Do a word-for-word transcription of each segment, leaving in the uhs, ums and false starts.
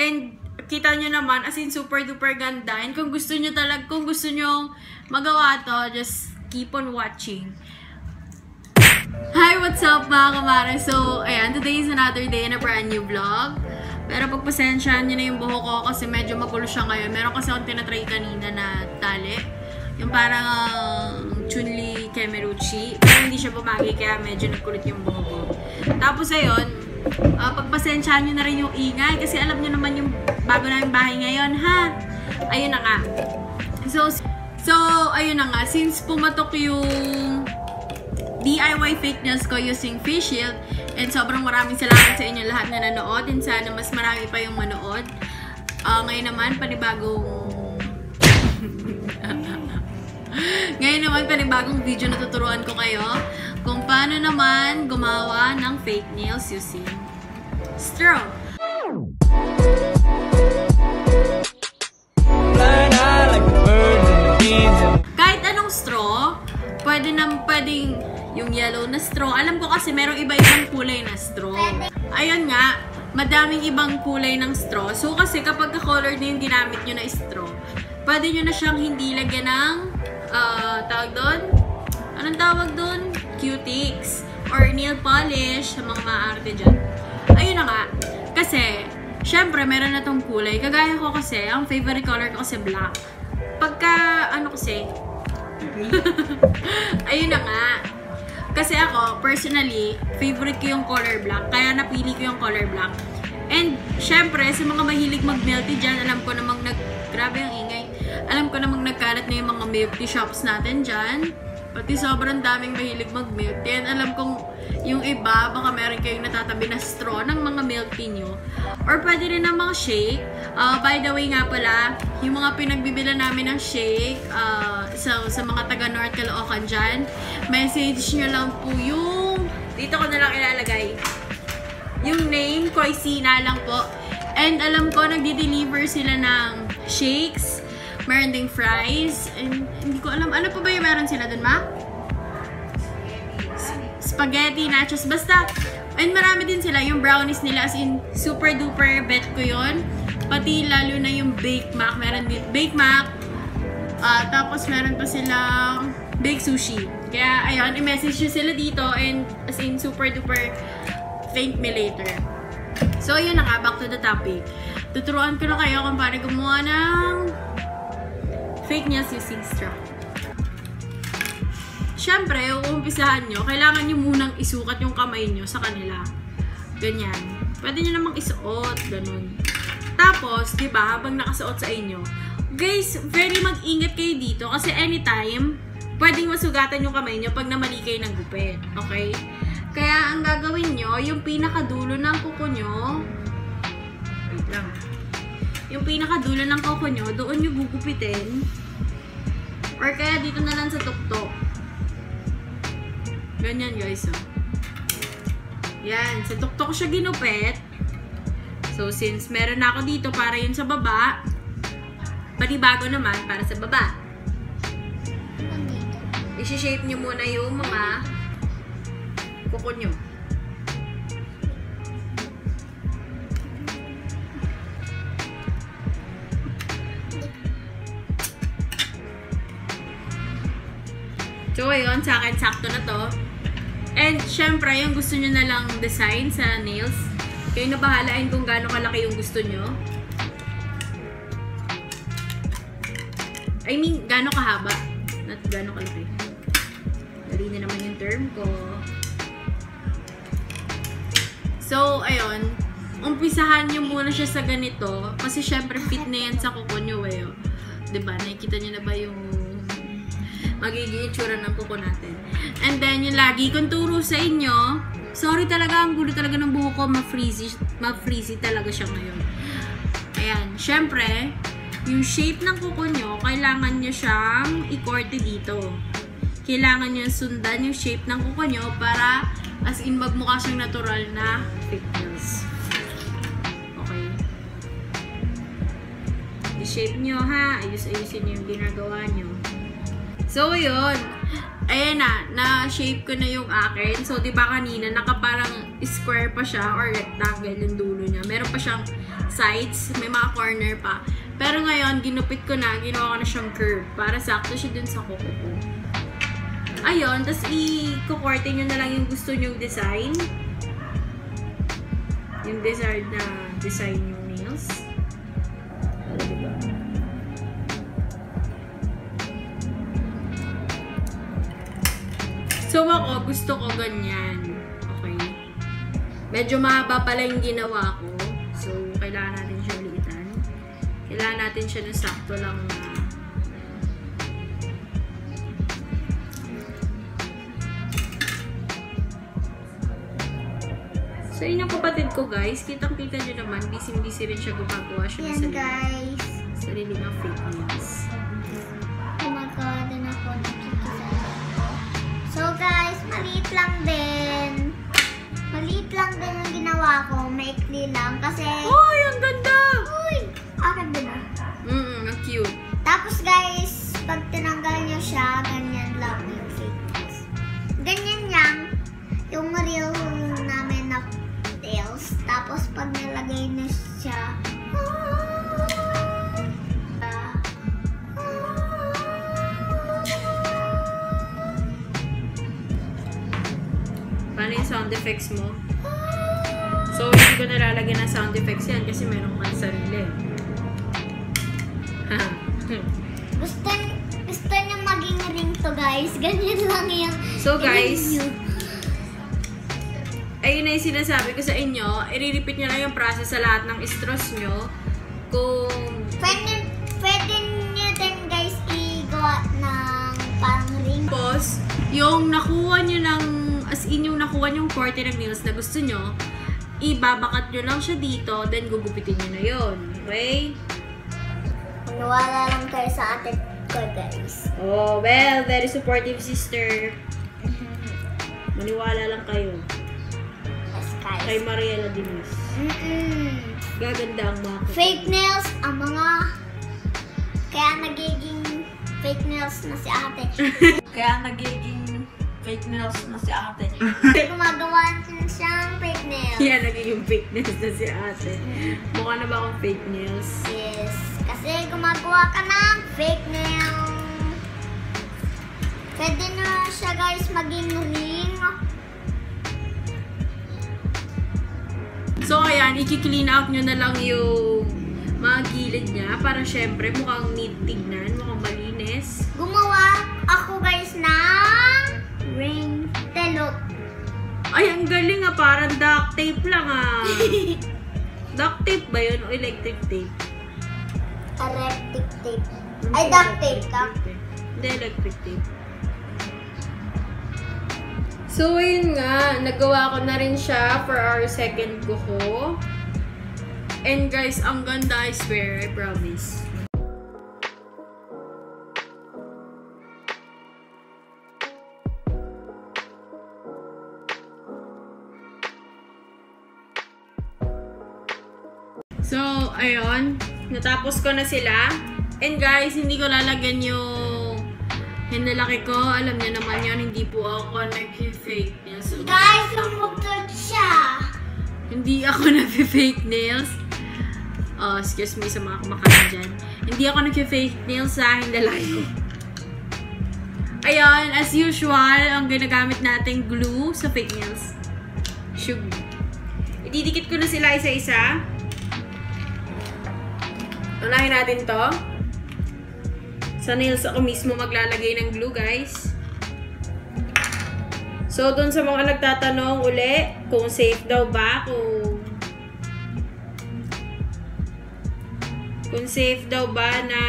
And kita nyo naman, as in super duper ganda. And kung gusto nyo talaga, kung gusto nyo magawa to, just keep on watching. Hi, what's up mga kamare? So, ayan, today is another day in a brand new vlog. Pero pagpasensyahan nyo na yung buhok ko kasi medyo magulo siya ngayon. Meron kasi akong tinatry kanina na tali. Yung parang uh, Chun-Li Kemeruchi. Pero hindi siya bumagi kaya medyo nagkulit yung buhok ko. Tapos ayun, uh, pagpasensyahan nyo na rin yung ingay kasi alam nyo naman yung bago na yung bahay ngayon, ha? Ayun na nga. So, so ayun na nga. Since pumatok yung D I Y fake nails ko using face shield, and sobrang maraming salamat sa inyo lahat na nanood, and sana mas marami pa yung manood. Uh, ngayon naman, panibagong ngayon naman, panibagong video na tuturuan ko kayo kung paano naman gumawa ng fake nails using straw. Kahit anong straw, pwede nang pwedeng yung yellow na straw. Alam ko kasi merong iba-ibang kulay na straw. Ayun nga, madaming ibang kulay ng straw. So kasi kapag ka-color na yung ginamit nyo na straw, pwede nyo na siyang hindi lagyan ng uh, tawag doon? Anong tawag doon? Cutics or nail polish sa mga maarte dyan. Ayun na nga. Kasi, syempre, meron na tong kulay. Kagaya ko kasi, ang favorite color ko kasi black. Pagka, ano kasi, ayun na nga. Kasi ako, personally, favorite ko yung color black. Kaya napili ko yung color black. And, syempre, sa mga mahilig mag-melty dyan, alam ko namang nag... Grabe yung ingay. Alam ko namang nagkalat na yung mga melty shops natin dyan. Pati sobrang daming mahilig mag-melty. And alam kong yung iba, baka meron kayong natatabi na straw ng mga melty nyo. Or pwede rin namang shake. Uh, by the way nga pala, yung mga pinagbibila namin ng shake uh, sa, sa mga taga-North Caloocan dyan, message nyo lang po yung... Dito ko na lang ilalagay. Yung name, Koisina lang po. And alam ko, nagdi-deliver sila ng shakes. Meron ding fries. And hindi ko alam. Ano pa ba yung meron sila dun, ma? Spaghetti, nachos. Basta. And marami din sila. Yung brownies nila as in super duper bet ko yun. Pati lalo na yung baked mac. Meron din baked mac. Uh, tapos meron pa silang baked sushi. Kaya ayun, i-message nyo sila dito. And as in super duper thank me later. So yun na nga. Back to the topic. Tuturuan ko na kayo kung paano gumawa ng fake nails using straw. Siyempre, uumpisahan nyo, kailangan nyo munang isukat yung kamay nyo sa kanila. Ganyan. Pwede nyo namang isuot, ganun. Tapos, di ba, habang nakasuot sa inyo, guys, very mag-ingat kayo dito kasi anytime, pwedeng masugatan yung kamay nyo pag namali kayo ng gupit. Okay? Kaya, ang gagawin nyo, yung pinakadulo ng kuko nyo, wait lang. Yung pinakadulo ng kuko nyo, doon nyo gugupitin. Or kaya dito na lang sa tuktok. Ganyan guys, oh. Yan, sa tuktok siya ginupit. So, since meron na ako dito para yun sa baba, panibago naman para sa baba. I-shape nyo muna yung mga kuko nyo. So, ayun, sa akin, sakto na to. And, syempre, yung gusto nyo na lang design sa nails, kayo na bahalain kung gaano kalaki yung gusto nyo. I mean, gaano kahaba. Not gaano kalaki. Dali na naman yung term ko. So, ayun. Umpisahan nyo muna siya sa ganito. Kasi, syempre, fit na yan sa kuko nyo, eh. Diba? Nakikita nyo na ba yung magiging itsura ng kuko natin. And then, yung lagi kong turo sa inyo, sorry talaga, ang gulo talaga ng buhok ko, ma-freezy, ma-freezy talaga siya ngayon. Ayan, syempre, yung shape ng kuko nyo, kailangan nyo siyang i-korte dito. Kailangan nyo sundan yung shape ng kuko nyo para as in magmukha siyang natural na fake nails. Okay. I-shape nyo ha, ayus-ayusin nyo yung ginagawa nyo. So, yun. ayan na, na-shape ko na yung akin. So, di ba kanina, naka parang square pa siya or rectangle yung dulo niya. Meron pa siyang sides, may mga corner pa. Pero ngayon, ginupit ko na, ginawa ko na siyang curve para sakto siya dun sa kuko ko. Ayun, tapos i-kukorte nyo na lang yung gusto nyong design. Yung desired na design yung nails. Diba? So ako, gusto ko ganyan. Okay. Medyo mahaba pala yung ginawa ko. So, kailangan natin siya liitan. Kailangan natin siya ng sakto lang na so, yun yung kapatid ko, guys. Kitang-kita nyo naman. Busy-busy rin siya gumagawa siya yan, sa sarili. guys. Sarili ng fake nails. Gumagawa din ako ng kikisala ko. So, guys, maliit lang din. Maliit lang din yung ginawa ko. Maikli lang. Kasi... Uy, ang ganda! Uy! Akin din ah. Mm, ang cute. Tapos, guys, pag tinanggal nyo siya, ganyan lang yung fake nails. Ganyan lang yung real namin na nails. Tapos, pag nilagay na siya, paano yung sound effects mo? So, hindi ko nalalagyan ng sound effects yan kasi meron kang sarili. gusto, gusto nyo maging ring to, guys. Ganyan lang yung... So, guys, ayun na yung sinasabi ko sa inyo. I-repeat nyo lang yung process sa lahat ng straws nyo. Kung... Pwede, pwede nyo din, guys, i-gawa ng parang ring. Tapos, yung nakuha nyo ng... As in, yung nakuha nyo yung forty ng nails na gusto nyo, ibabakat nyo lang siya dito, then gugupitin nyo na yun. Okay? Maniwala lang kayo sa ate ko, guys. Oh, well, very supportive sister. Maniwala lang kayo. Yes, guys. Kay Mariela Denise. Mm-mm. Gaganda ang mga kuko. Fake nails, ang mga... Kaya nagiging fake nails na si ate. Kaya nagiging fake nails na si ate. Gumagawa din siyang fake nails. Yan, nagiging fake nails na si ate. Mukha na ba akong fake nails? Yes. Kasi gumagawa ka ng fake nails. Pwede na siya, guys, maging ring. So, ayan, i-clean out nyo na lang yung mga gilid niya para syempre mukhang neat tignan, mukhang malinis. Gumawa ako, guys, ng ring telot. Ay, ang galing ah, parang duct tape lang ah. Duct tape ba yun o electric tape? Electric tape. Ay, duct tape ka? Hindi, electric tape. So, ayun nga, nagawa ko na rin siya for our second kuko. And guys, ang ganda, I swear, I promise. So, ayun. Natapos ko na sila. And guys, hindi ko lalagyan yung hinalaki ko. Alam niyo naman yun, hindi po ako nag-fake nails. So, Guys, lumutod siya. hindi ako nag-fake nails. Oh, excuse me sa mga kumakain dyan. Hindi ako nag-fake nails sa hinalaki ko. Ayun, as usual, ang ginagamit nating glue sa fake nails. Sugar. Ididikit ko na sila isa-isa. Unahin natin to. Sa nails ako mismo maglalagay ng glue, guys. So, dun sa mga nagtatanong uli, kung safe daw ba, kung kung safe daw ba na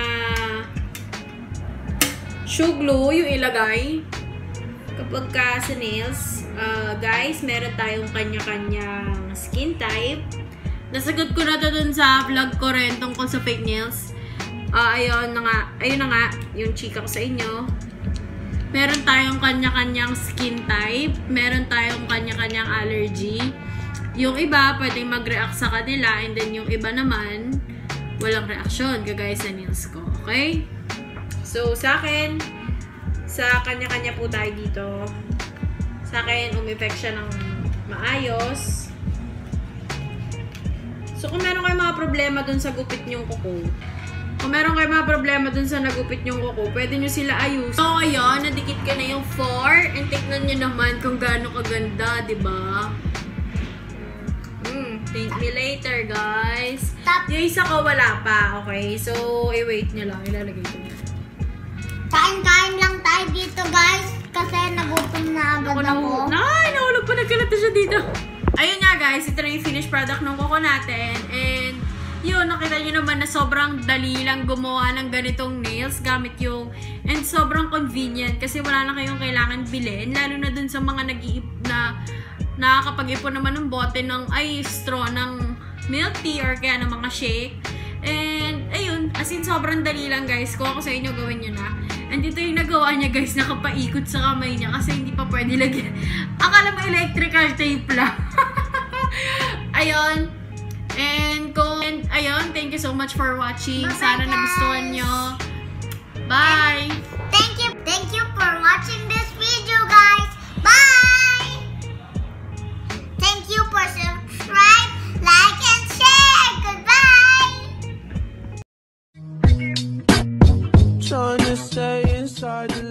shoe glue yung ilagay kapag ka sa nails. Uh, guys, meron tayong kanya-kanyang skin type. Nasagot ko na to dun sa vlog ko rin tungkol sa fake nails. Uh, ayun na nga, ayun na nga, yung chika ko sa inyo. Meron tayong kanya-kanyang skin type. Meron tayong kanya-kanyang allergy. Yung iba, pwedeng mag-react sa kanila. And then yung iba naman, walang reaksyon. Kagaya sa nails ko. Okay? So, sa akin, sa kanya-kanya po tayo dito. Sa akin, umeffect siya ng maayos. So, kung meron kayong mga problema dun sa gupit nyong kuko, kung meron kayong mga problema dun sa nagupit nyong kuko, pwede nyo sila ayusin. So, ayun, nadikit ka na yung four. And tignan nyo naman kung gaano kaganda, diba? Mm, thank me later, guys. Stop. Yung isa ko, wala pa. Okay? So, i-wait nyo lang. Ilalagay ko na. Kain-kain lang tayo dito, guys. Kasi nagutom na agad ako. Ay, nahulog pa. Nagkalata siya dito. Ayun nga, guys. Ito na yung finished product ng kuko natin. And, yun, nakita nyo naman na sobrang dali lang gumawa ng ganitong nails gamit yung, and sobrang convenient kasi wala na kayong kailangan bilhin. Lalo na dun sa mga nag-iip na nakakapag-ipon naman ng bote ng, ay, straw ng milk tea or kaya ng mga shake. And, ayun, as in, sobrang dali lang, guys. Kung ako sa inyo, gawin nyo na. And ito yung nagawa niya, guys, nakapaikot sa kamay niya kasi hindi pa pwede lagyan. Akala mo electrical tape lang. Ayun. And, kung, and, ayun, thank you so much for watching. Bye-bye, Sana nagustuhan guys. nyo. Bye! Thank you. Thank you for watching this video, guys. Bye! Thank you for subscribe, like, and share. Goodbye! Trying to stay inside.